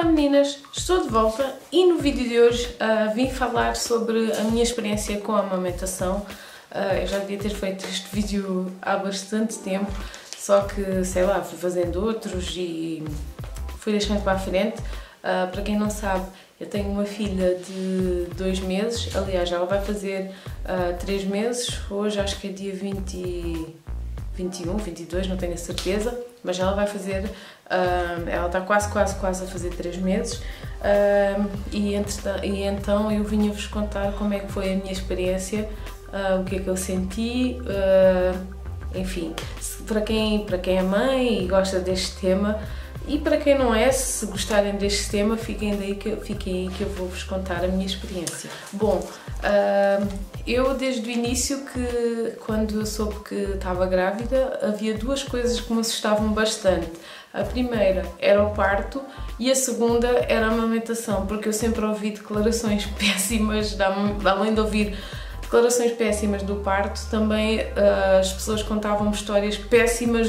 Olá meninas, estou de volta e no vídeo de hoje vim falar sobre a minha experiência com a amamentação. Eu já devia ter feito este vídeo há bastante tempo, só que, sei lá, fui fazendo outros e fui deixando para a frente. Para quem não sabe, eu tenho uma filha de 2 meses, aliás, ela vai fazer 3 meses, hoje acho que é dia 21, 22, não tenho a certeza, mas ela vai fazer, ela está quase a fazer 3 meses e então eu vinha-vos contar como é que foi a minha experiência, o que é que eu senti, enfim, para quem é mãe e gosta deste tema. E para quem não é, se gostarem deste tema, fiquem aí que eu vou-vos contar a minha experiência. Bom, eu desde o início, quando eu soube que estava grávida, havia 2 coisas que me assustavam bastante. A primeira era o parto e a segunda era a amamentação, porque eu sempre ouvi declarações péssimas, além de ouvir declarações péssimas do parto, também as pessoas contavam-me histórias péssimas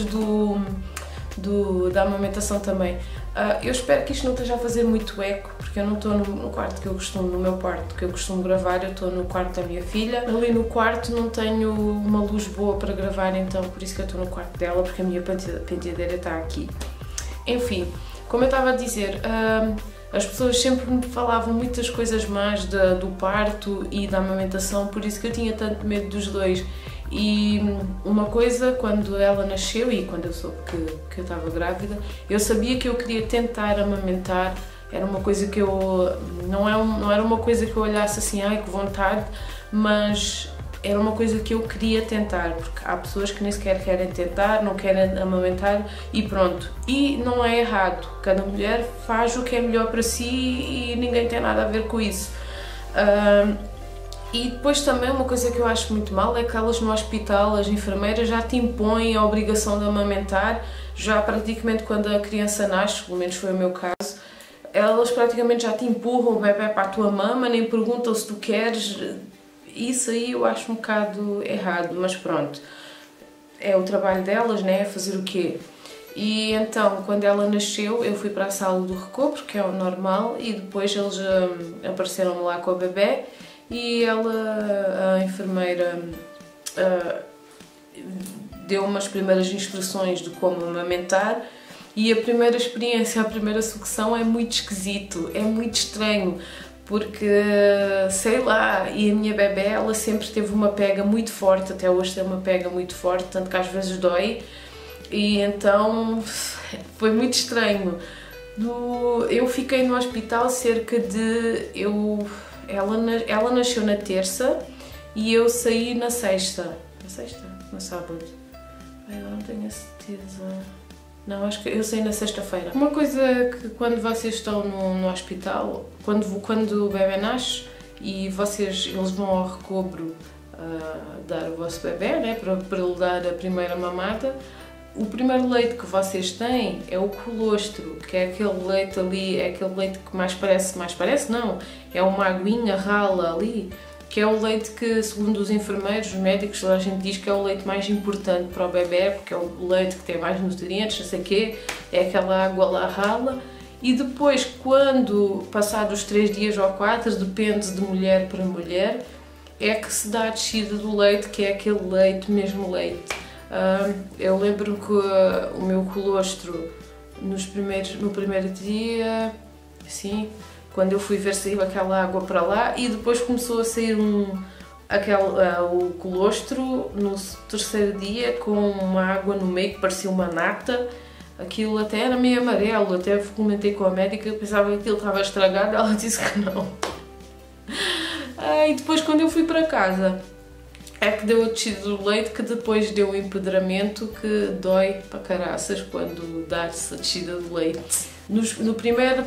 da amamentação também. Eu espero que isto não esteja a fazer muito eco, porque eu não estou no quarto que eu costumo, no meu quarto que eu costumo gravar, eu estou no quarto da minha filha. Ali no quarto não tenho uma luz boa para gravar, então por isso que eu estou no quarto dela, porque a minha penteadeira está aqui. Enfim, como eu estava a dizer, as pessoas sempre me falavam muitas coisas más do parto e da amamentação, por isso que eu tinha tanto medo dos dois. E uma coisa, quando ela nasceu e quando eu soube que eu estava grávida, eu sabia que eu queria tentar amamentar. Era uma coisa que eu... não era uma coisa que eu olhasse assim, ai que vontade, mas era uma coisa que eu queria tentar, porque há pessoas que nem sequer querem tentar, não querem amamentar e pronto. E não é errado, cada mulher faz o que é melhor para si e ninguém tem nada a ver com isso. E depois também uma coisa que eu acho muito mal é que elas no hospital, as enfermeiras já te impõem a obrigação de amamentar, já praticamente quando a criança nasce, pelo menos foi o meu caso, elas praticamente já te empurram o bebê para a tua mama, nem perguntam se tu queres. Isso aí eu acho um bocado errado, mas pronto, é o trabalho delas, né? Fazer o quê? E então, quando ela nasceu, eu fui para a sala do recobro, que é o normal, e depois eles apareceram lá com a bebê. E ela, a enfermeira, deu umas primeiras instruções de como amamentar e a primeira experiência, a primeira sucção é muito esquisito, é muito estranho, porque, sei lá, e a minha bebé, ela sempre teve uma pega muito forte, até hoje tem uma pega muito forte, tanto que às vezes dói, e então foi muito estranho. Eu fiquei no hospital cerca de... Ela nasceu na terça e eu saí na sexta. Na sexta? No sábado? Eu não tenho a certeza. Não, acho que eu saí na sexta-feira. Uma coisa que quando vocês estão no hospital, quando o bebê nasce e eles vão ao recobro dar o vosso bebê, né, para lhe dar a primeira mamada, o primeiro leite que vocês têm é o colostro, que é aquele leite ali, é aquele leite que mais parece não, é uma aguinha rala ali, que é o leite que, segundo os enfermeiros, os médicos, toda a gente diz que é o leite mais importante para o bebê, porque é o leite que tem mais nutrientes, não sei o quê, é aquela água lá rala. E depois, quando, passados os 3 dias ou 4, depende de mulher para mulher, é que se dá a descida do leite, que é aquele leite, mesmo leite. Eu lembro que o meu colostro no primeiro dia, assim, quando eu fui ver, saiu aquela água para lá e depois começou a sair o colostro no 3º dia com uma água no meio que parecia uma nata. Aquilo até era meio amarelo, até comentei com a médica, eu pensava que aquilo estava estragado, ela disse que não. E depois quando eu fui para casa, é que deu a descida do leite, que depois deu o empedramento, que dói para caraças quando dá-se a descida do leite. No primeiro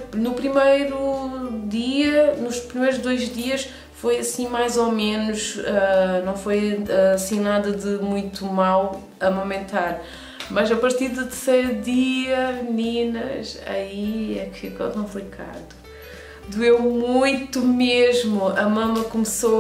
dia, nos primeiros 2 dias, foi assim mais ou menos, não foi assim nada de muito mal amamentar. Mas a partir do 3º dia, meninas, aí é que ficou complicado. Doeu muito mesmo, a mama começou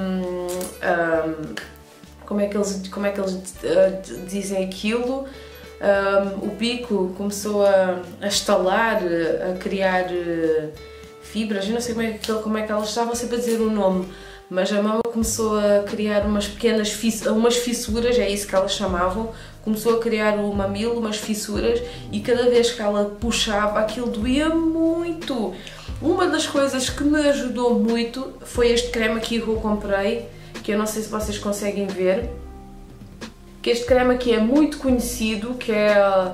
como é que eles dizem aquilo? o bico começou a estalar, a criar fibras, eu não sei como é que elas estavam sempre a dizer o nome, mas a mama começou a criar umas pequenas fissuras, é isso que elas chamavam, começou a criar o mamilo, umas fissuras, e cada vez que ela puxava aquilo doía muito. Uma das coisas que me ajudou muito foi este creme aqui que eu comprei, que eu não sei se vocês conseguem ver, que este creme aqui é muito conhecido, que é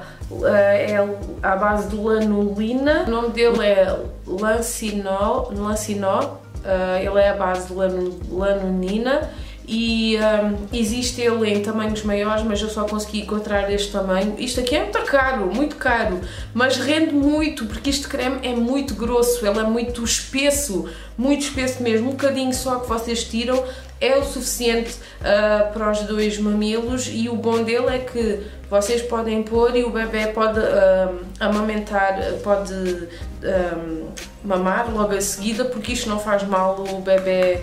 à base de lanolina. O nome dele é Lancinol, ele é à base de lanolina e existe ele em tamanhos maiores, mas eu só consegui encontrar este tamanho. Isto aqui é muito caro, mas rende muito, porque este creme é muito grosso, ele é muito espesso mesmo, um bocadinho só que vocês tiram é o suficiente para os dois mamilos, e o bom dele é que vocês podem pôr e o bebê pode amamentar, pode mamar logo a seguida, porque isto não faz mal o bebê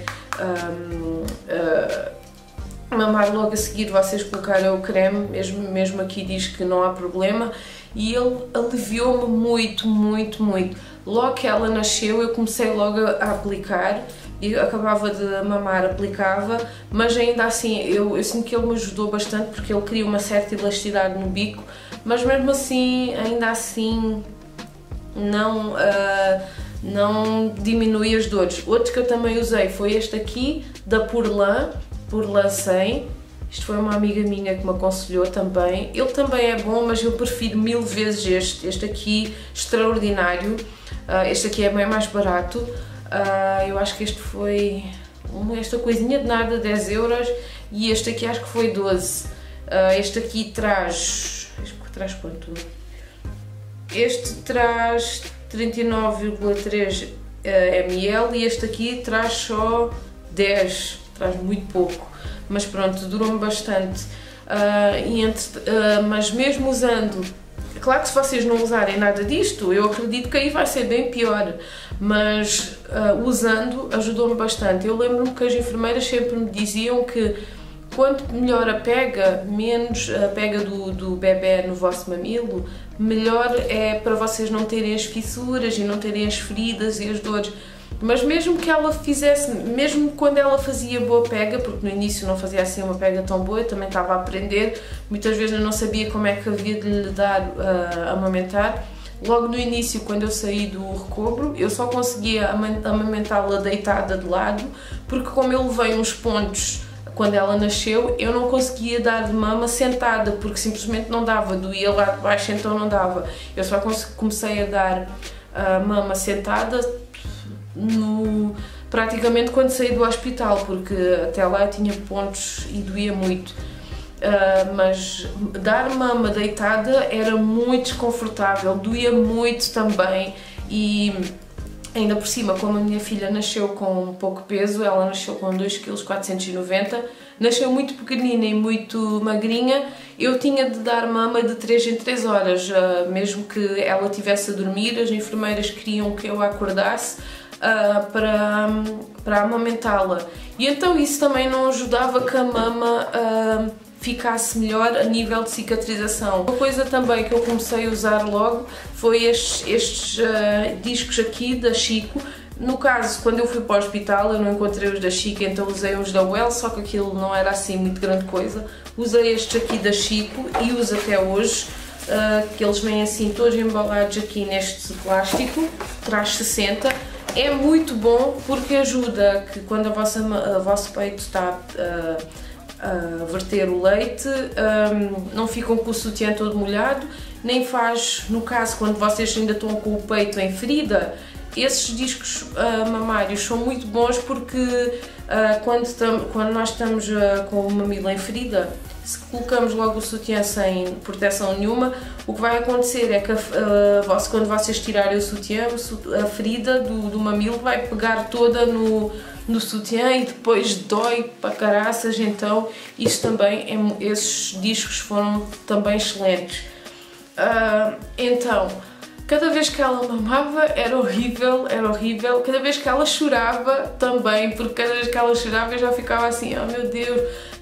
mamar logo a seguir. Vocês colocarem o creme, mesmo aqui diz que não há problema, e ele aliviou-me muito. Logo que ela nasceu eu comecei logo a aplicar, e acabava de mamar, aplicava, mas ainda assim eu sinto que ele me ajudou bastante, porque ele cria uma certa elasticidade no bico, mas mesmo assim, ainda assim não diminui as dores. Outro que eu também usei foi este aqui, da Purlan 100. Isto foi uma amiga minha que me aconselhou também. Ele também é bom, mas eu prefiro 1000 vezes este aqui, extraordinário. Este aqui é bem mais barato. Eu acho que este foi esta coisinha de nada, 10 euros, e este aqui acho que foi 12. Este aqui traz quanto? Este traz 39,3 ml e este aqui traz só 10, traz muito pouco, mas pronto, durou-me bastante. Mas mesmo usando, claro que se vocês não usarem nada disto, eu acredito que aí vai ser bem pior, mas usando ajudou-me bastante. Eu lembro-me que as enfermeiras sempre me diziam que quanto melhor a pega, menos a pega do bebê no vosso mamilo, melhor é para vocês não terem as fissuras e não terem as feridas e as dores. Mas mesmo que ela fizesse, mesmo quando ela fazia boa pega, porque no início não fazia assim uma pega tão boa, eu também estava a aprender, muitas vezes eu não sabia como é que havia de lhe dar a amamentar. Logo no início, quando eu saí do recobro, eu só conseguia amamentá-la deitada de lado, porque como eu levei uns pontos quando ela nasceu, eu não conseguia dar de mama sentada, porque simplesmente não dava, doía lá de baixo, então não dava. Eu só comecei a dar mama sentada praticamente quando saí do hospital, porque até lá eu tinha pontos e doía muito. Mas dar mama deitada era muito desconfortável, doía muito também, e ainda por cima, como a minha filha nasceu com pouco peso, ela nasceu com 2,490 kg, nasceu muito pequenina e muito magrinha, eu tinha de dar mama de 3 em 3 horas, mesmo que ela estivesse a dormir, as enfermeiras queriam que eu a acordasse para amamentá-la, e então isso também não ajudava que a mama ficasse melhor a nível de cicatrização. Uma coisa também que eu comecei a usar logo foi estes discos aqui da Chico. No caso, quando eu fui para o hospital eu não encontrei os da Chico, então usei os da Well, só que aquilo não era assim muito grande coisa. Usei estes aqui da Chico e uso até hoje, que eles vêm assim todos embalados aqui neste plástico, traz 60. É muito bom porque ajuda que quando o vosso peito está a verter o leite, não ficam com o sutiã todo molhado, nem faz, no caso, quando vocês ainda estão com o peito em ferida, esses discos mamários são muito bons porque quando nós estamos com o mamilo em ferida, se colocamos logo o sutiã sem proteção nenhuma, o que vai acontecer é que quando vocês tirarem o sutiã, a ferida do mamilo vai pegar toda no sutiã e depois dói para caraças, então isso também, esses discos foram também excelentes. Então, cada vez que ela mamava era horrível, cada vez que ela chorava também, porque cada vez que ela chorava eu já ficava assim, oh meu Deus,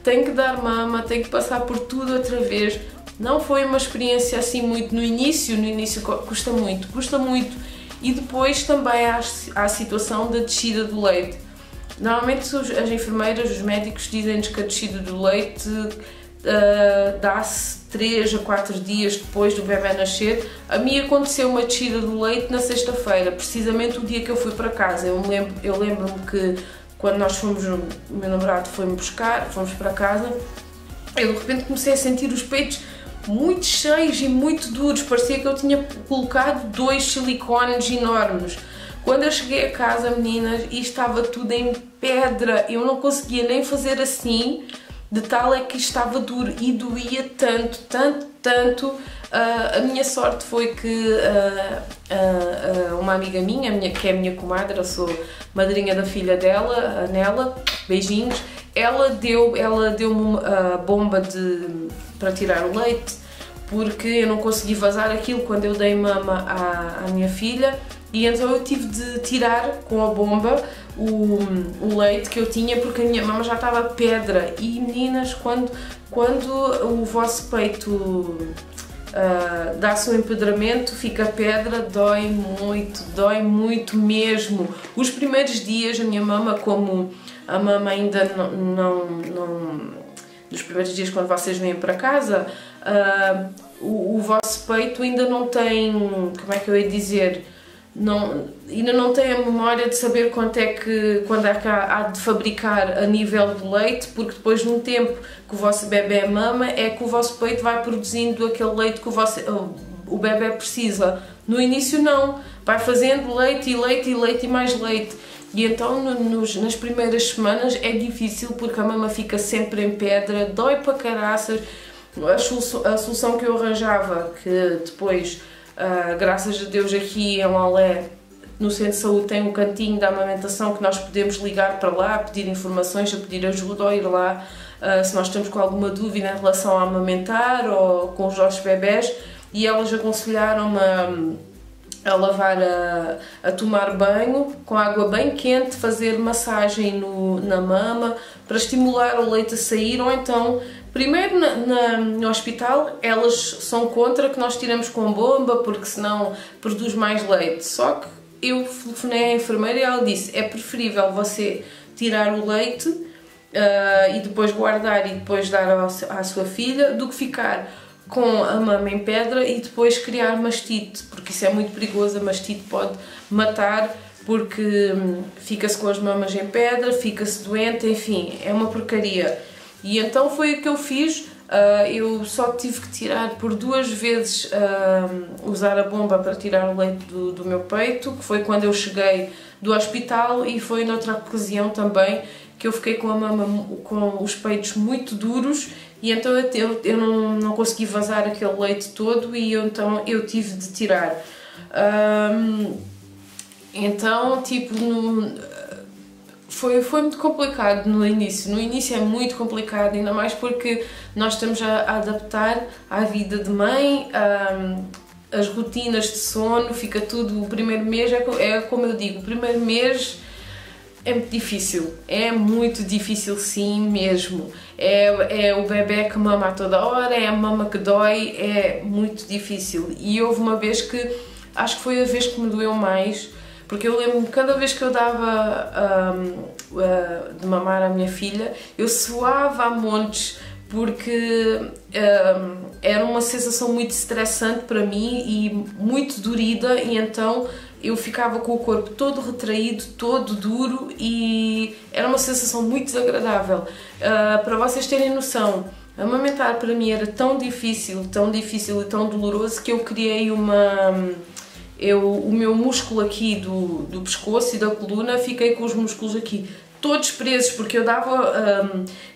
tem que dar mama, tem que passar por tudo outra vez. Não foi uma experiência assim muito no início custa muito. E depois também há a situação da descida do leite. Normalmente as enfermeiras, os médicos dizem-nos que a descida do leite dá-se 3 a 4 dias depois do bebê nascer. A mim aconteceu uma descida do leite na sexta-feira, precisamente o dia que eu fui para casa. Eu lembro-me que quando nós fomos, o meu namorado foi-me buscar, fomos para casa, eu de repente comecei a sentir os peitos muito cheios e muito duros, parecia que eu tinha colocado 2 silicones enormes. Quando eu cheguei a casa, meninas, e estava tudo em pedra, eu não conseguia nem fazer assim, de tal é que estava duro e doía tanto. A minha sorte foi que uma amiga minha, que é a minha comadre, eu sou madrinha da filha dela, a Nela, beijinhos, ela deu-me a bomba para tirar o leite, porque eu não consegui vazar aquilo quando eu dei mama à minha filha, e então eu tive de tirar com a bomba o leite que eu tinha, porque a minha mama já estava pedra. E meninas, quando o vosso peito dá-se um empedramento, fica pedra, dói muito mesmo. Os primeiros dias a minha mama, como a mama ainda nos primeiros dias quando vocês vêm para casa, o vosso peito ainda não tem, como é que eu ia dizer, ainda não tem a memória de saber quando é que há de fabricar a nível de leite, porque depois de um tempo que o vosso bebê mama é que o vosso peito vai produzindo aquele leite que o bebê precisa. No início não, vai fazendo leite e mais leite. E então nas primeiras semanas é difícil porque a mama fica sempre em pedra, dói para caraças. A solução que eu arranjava, que depois, graças a Deus, aqui em Lolé, no centro de saúde, tem um cantinho da amamentação que nós podemos ligar para lá, pedir informações, a pedir ajuda ou ir lá se nós estamos com alguma dúvida em relação a amamentar ou com os nossos bebés, e elas aconselharam-me a lavar, a tomar banho com água bem quente, fazer massagem na mama para estimular o leite a sair, ou então, primeiro no hospital, elas são contra que nós tiremos com bomba porque senão produz mais leite. Só que eu telefonei à enfermeira e ela disse: é preferível você tirar o leite e depois guardar e depois dar à sua filha do que ficar com a mama em pedra e depois criar mastite, porque isso é muito perigoso. A mastite pode matar, porque fica-se com as mamas em pedra, fica-se doente, enfim, é uma porcaria. E então foi o que eu fiz. Eu só tive que tirar por 2 vezes, usar a bomba para tirar o leite do meu peito, que foi quando eu cheguei do hospital, e foi noutra ocasião também que eu fiquei com a mama, com os peitos muito duros, e então eu não consegui vazar aquele leite todo, e então eu tive de tirar. Então, tipo, foi muito complicado no início. No início é muito complicado, ainda mais porque nós estamos a adaptar à vida de mãe, as rotinas de sono, fica tudo. O primeiro mês é como eu digo, o primeiro mês é muito difícil sim mesmo. É o bebê que mama a toda hora, é a mama que dói, é muito difícil. E houve uma vez que, acho que foi a vez que me doeu mais, porque eu lembro-me, cada vez que eu dava de mamar à minha filha, eu suava a montes, porque era uma sensação muito estressante para mim e muito dorida, e então eu ficava com o corpo todo retraído, todo duro, e era uma sensação muito desagradável. Para vocês terem noção, amamentar para mim era tão difícil e tão doloroso que eu criei o meu músculo aqui do pescoço e da coluna, fiquei com os músculos aqui todos presos, porque eu dava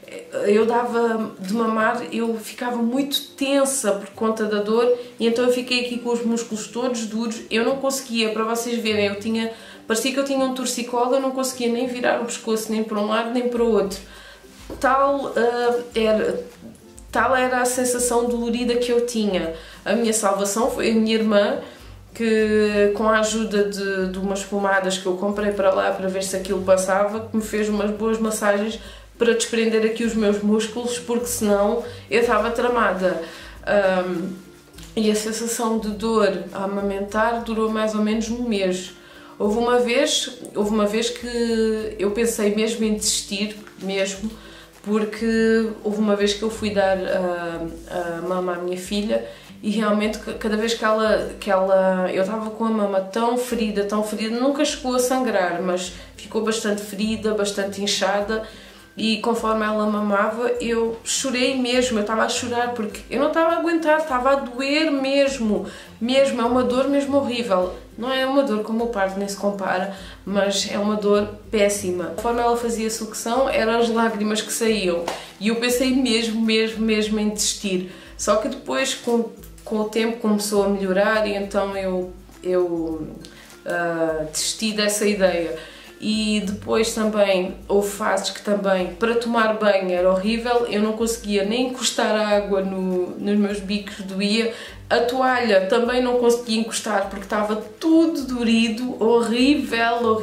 de mamar, eu ficava muito tensa por conta da dor, e então eu fiquei aqui com os músculos todos duros. Eu não conseguia, para vocês verem, parecia que eu tinha um torcicolo, eu não conseguia nem virar o pescoço nem para um lado nem para o outro. Tal era a sensação dolorida que eu tinha. A minha salvação foi a minha irmã, que com a ajuda de umas pomadas que eu comprei para lá para ver se aquilo passava, que me fez umas boas massagens para desprender aqui os meus músculos, porque senão eu estava tramada. E a sensação de dor a amamentar durou mais ou menos um mês. Houve uma vez que eu pensei mesmo em desistir, mesmo, porque houve uma vez que eu fui dar a mama à minha filha e realmente cada vez que eu estava com a mama tão ferida, nunca chegou a sangrar, mas ficou bastante ferida, bastante inchada. E conforme ela mamava, eu chorei mesmo, eu estava a chorar porque eu não estava a aguentar, estava a doer mesmo, é uma dor mesmo horrível. Não é uma dor como o parto, nem se compara, mas é uma dor péssima. Conforme ela fazia sucção, eram as lágrimas que saíam e eu pensei mesmo em desistir. Só que depois, com o tempo, começou a melhorar e então eu desisti dessa ideia. E depois também houve fases que também, para tomar banho era horrível, eu não conseguia nem encostar a água nos meus bicos, doía. A toalha também não conseguia encostar porque estava tudo dorido, horrível.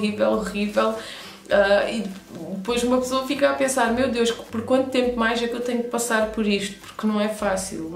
E depois uma pessoa fica a pensar, meu Deus, por quanto tempo mais é que eu tenho que passar por isto? Porque não é fácil.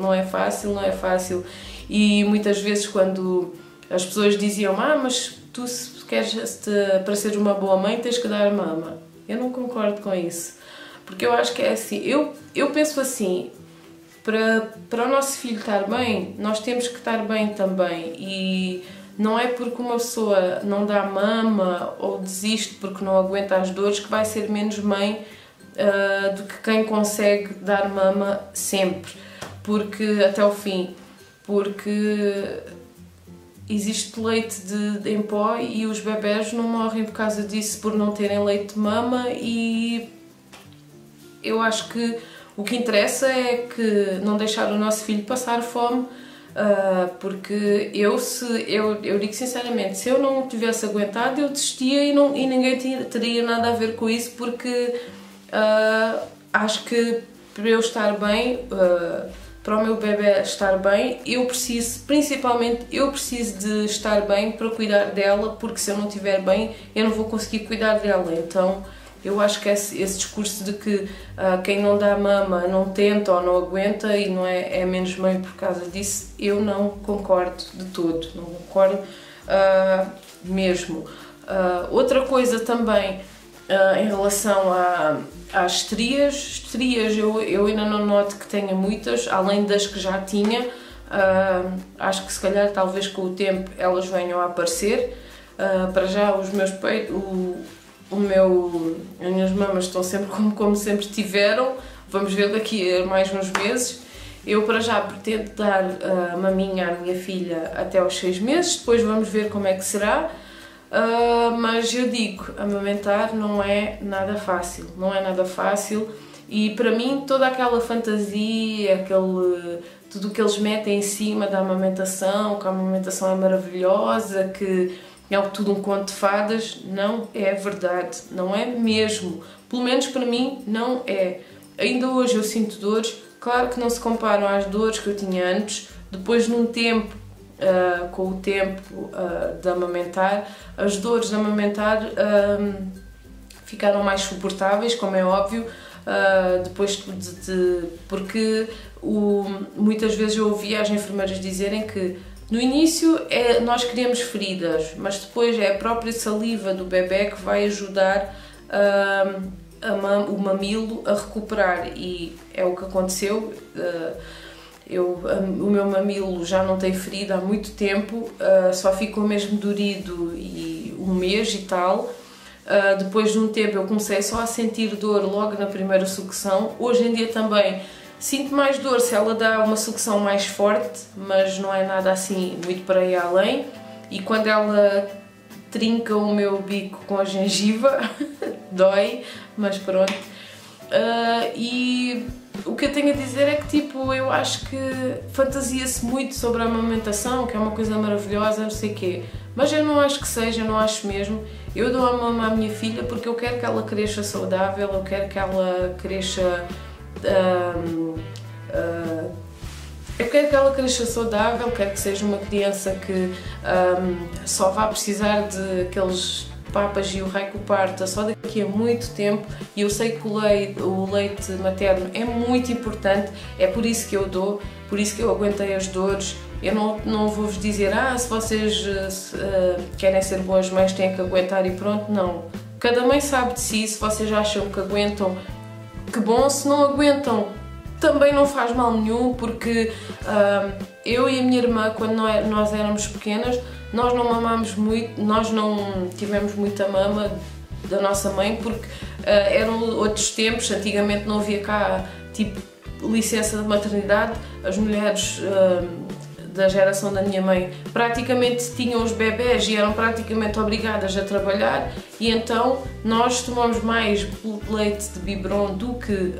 E muitas vezes quando as pessoas diziam, mas tu se queres, para seres uma boa mãe tens que dar mama. Eu não concordo com isso, porque eu acho que é assim, eu penso assim, para o nosso filho estar bem, nós temos que estar bem também, e não é porque uma pessoa não dá mama ou desiste porque não aguenta as dores que vai ser menos mãe do que quem consegue dar mama sempre, porque até o fim, porque existe leite em pó e os bebés não morrem por causa disso, por não terem leite de mama. E eu acho que o que interessa é que não deixar o nosso filho passar fome, porque eu digo sinceramente, se eu não tivesse aguentado eu desistia e ninguém teria nada a ver com isso, porque acho que para eu estar bem, para o meu bebê estar bem, principalmente eu preciso de estar bem para cuidar dela, porque se eu não estiver bem eu não vou conseguir cuidar dela. Então eu acho que esse discurso de que quem não dá mama não tenta ou não aguenta e não é menos mãe por causa disso, eu não concordo de todo, não concordo mesmo. Outra coisa também em relação às estrias, eu ainda não noto que tenha muitas, além das que já tinha. Acho que se calhar talvez com o tempo elas venham a aparecer. Para já os meus peitos, as minhas mamas estão sempre como sempre tiveram. Vamos ver daqui a mais uns meses. Eu para já pretendo dar maminha à minha filha até aos 6 meses, depois vamos ver como é que será. Mas eu digo, amamentar não é nada fácil, e para mim toda aquela fantasia, tudo o que eles metem em cima da amamentação, que a amamentação é maravilhosa, que é tudo um conto de fadas, não é verdade, não é mesmo, pelo menos para mim não é. Ainda hoje eu sinto dores, claro que não se comparam às dores que eu tinha antes. Depois num tempo, com o tempo de amamentar, as dores de amamentar ficaram mais suportáveis, como é óbvio, porque muitas vezes eu ouvia as enfermeiras dizerem que no início nós criamos feridas, mas depois é a própria saliva do bebê que vai ajudar o mamilo a recuperar, e é o que aconteceu. O meu mamilo já não tem ferida há muito tempo, só ficou mesmo dorido e um mês e tal. Depois de um tempo eu comecei só a sentir dor logo na primeira sucção. Hoje em dia também sinto mais dor se ela dá uma sucção mais forte, mas não é nada assim muito para ir além. E quando ela trinca o meu bico com a gengiva, dói, mas pronto. E o que eu tenho a dizer é que tipo, eu acho que fantasia-se muito sobre a amamentação, que é uma coisa maravilhosa, não sei o quê, mas eu não acho que seja, eu não acho mesmo. Eu dou a mama à minha filha porque eu quero que ela cresça saudável, eu quero que ela cresça saudável, quero que seja uma criança que só vá precisar de aqueles papas e o raio que o parta só daqui a muito tempo, e eu sei que o leite materno é muito importante, é por isso que eu dou, por isso que eu aguentei as dores. Eu não vou-vos dizer, se vocês querem ser boas mães têm que aguentar e pronto, não. Cada mãe sabe de si, se vocês acham que aguentam, que bom, se não aguentam, também não faz mal nenhum, porque eu e a minha irmã, quando nós éramos pequenas, nós não mamámos muito, nós não tivemos muita mama da nossa mãe, porque eram outros tempos, antigamente não havia cá, tipo, licença de maternidade, as mulheres da geração da minha mãe praticamente tinham os bebés e eram praticamente obrigadas a trabalhar, e então nós tomamos mais leite de biberon do que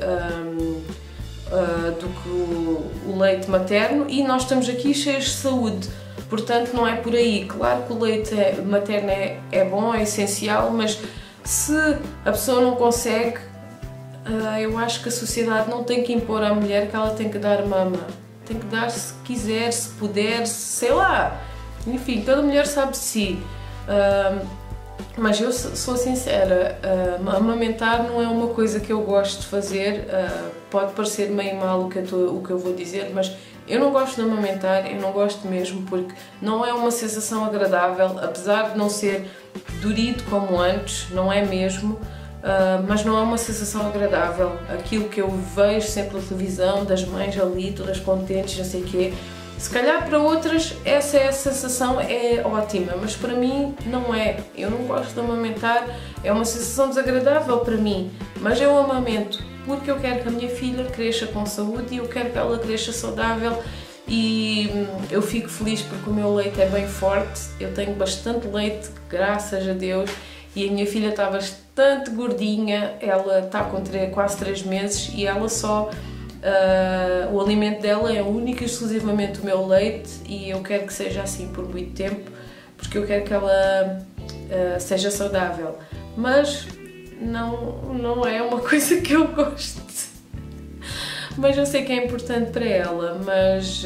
o leite materno, e nós estamos aqui cheios de saúde, portanto não é por aí. Claro que o leite materno é bom, é essencial, mas se a pessoa não consegue, eu acho que a sociedade não tem que impor à mulher que ela tem que dar mama. Tem que dar se quiser, se puder, sei lá. Enfim, cada mulher sabe de si. Mas eu sou sincera, amamentar não é uma coisa que eu gosto de fazer. Pode parecer meio mal o que eu vou dizer, mas eu não gosto de amamentar, eu não gosto mesmo, porque não é uma sensação agradável, apesar de não ser durido como antes, não é mesmo. Mas não é uma sensação agradável. Aquilo que eu vejo sempre na televisão, das mães ali, todas contentes, não sei o quê, se calhar para outras essa sensação é ótima, mas para mim não é. Eu não gosto de amamentar, é uma sensação desagradável para mim, mas eu amamento porque eu quero que a minha filha cresça com saúde e eu quero que ela cresça saudável, e eu fico feliz porque o meu leite é bem forte, eu tenho bastante leite, graças a Deus. E a minha filha está bastante gordinha, ela está com quase 3 meses e ela só... o alimento dela é único e exclusivamente o meu leite, e eu quero que seja assim por muito tempo, porque eu quero que ela seja saudável. Mas não é uma coisa que eu gosto. Mas eu sei que é importante para ela, mas...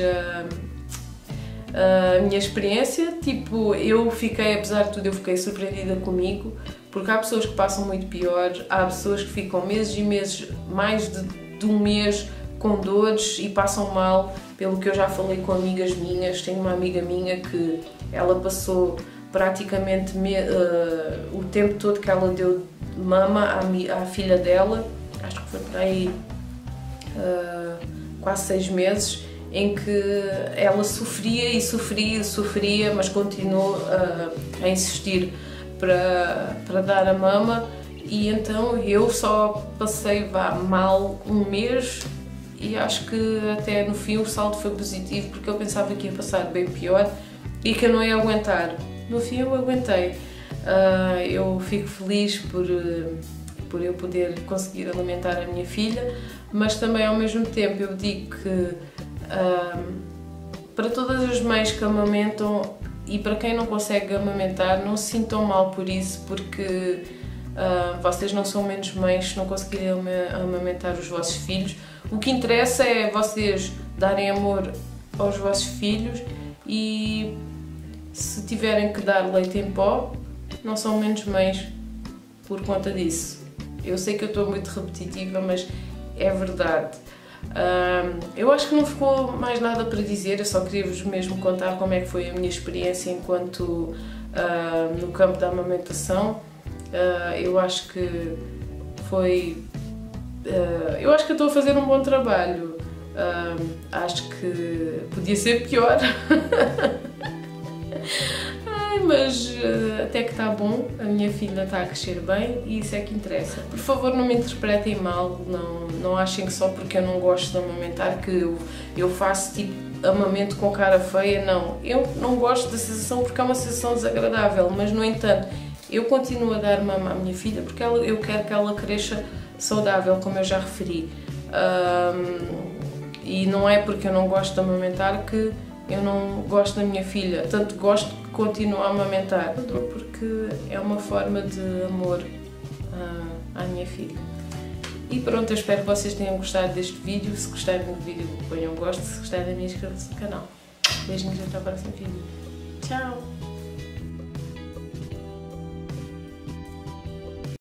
a minha experiência, tipo, eu fiquei, apesar de tudo, eu fiquei surpreendida comigo, porque há pessoas que passam muito pior, há pessoas que ficam meses e meses, mais de um mês, com dores e passam mal, pelo que eu já falei com amigas minhas. Tenho uma amiga minha que ela passou praticamente o tempo todo que ela deu mama à filha dela, acho que foi por aí quase 6 meses, em que ela sofria e sofria e sofria, mas continuou a insistir para dar a mama, e então eu só passei mal um mês, e acho que até no fim o saldo foi positivo, porque eu pensava que ia passar bem pior e que eu não ia aguentar. No fim eu aguentei. Eu fico feliz por eu poder conseguir alimentar a minha filha, mas também ao mesmo tempo eu digo que para todas as mães que amamentam e para quem não consegue amamentar, não se sintam mal por isso, porque vocês não são menos mães se não conseguirem amamentar os vossos filhos. O que interessa é vocês darem amor aos vossos filhos, e se tiverem que dar leite em pó, não são menos mães por conta disso. Eu sei que eu estou muito repetitiva, mas é verdade. Eu acho que não ficou mais nada para dizer, eu só queria-vos mesmo contar como é que foi a minha experiência enquanto no campo da amamentação. Eu acho que foi... eu acho que eu estou a fazer um bom trabalho. Acho que podia ser pior. Mas até que está bom, a minha filha está a crescer bem e isso é que interessa. Por favor, não me interpretem mal, não achem que só porque eu não gosto de amamentar que eu faço tipo amamento com cara feia, não. Eu não gosto da sensação porque é uma sensação desagradável, mas no entanto, eu continuo a dar mama à minha filha porque eu quero que ela cresça saudável, como eu já referi. E não é porque eu não gosto de amamentar que eu não gosto da minha filha, tanto gosto que continuo a amamentar, porque é uma forma de amor à minha filha. E pronto, eu espero que vocês tenham gostado deste vídeo. Se gostarem do vídeo, ponham um gosto. Se gostarem da minha, inscrevam-se no canal. Beijinhos e até o próximo vídeo. Tchau!